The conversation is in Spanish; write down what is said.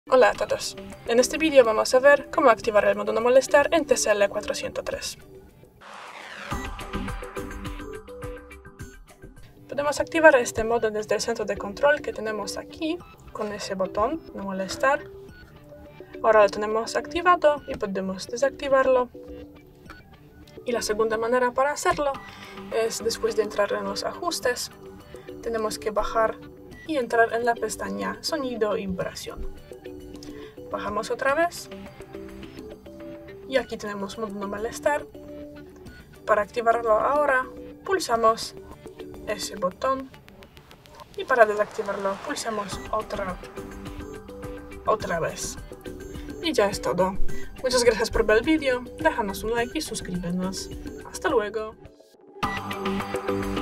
Hola a todos. En este vídeo vamos a ver cómo activar el modo no molestar en TCL 403. Podemos activar este modo desde el centro de control que tenemos aquí, con ese botón no molestar. Ahora lo tenemos activado y podemos desactivarlo. Y la segunda manera para hacerlo es después de entrar en los ajustes, tenemos que bajar y entrar en la pestaña Sonido y Vibración. Bajamos otra vez y aquí tenemos modo no molestar. Para activarlo ahora pulsamos ese botón y para desactivarlo pulsamos otra vez. Y ya es todo. Muchas gracias por ver el vídeo, déjanos un like y suscríbenos. Hasta luego.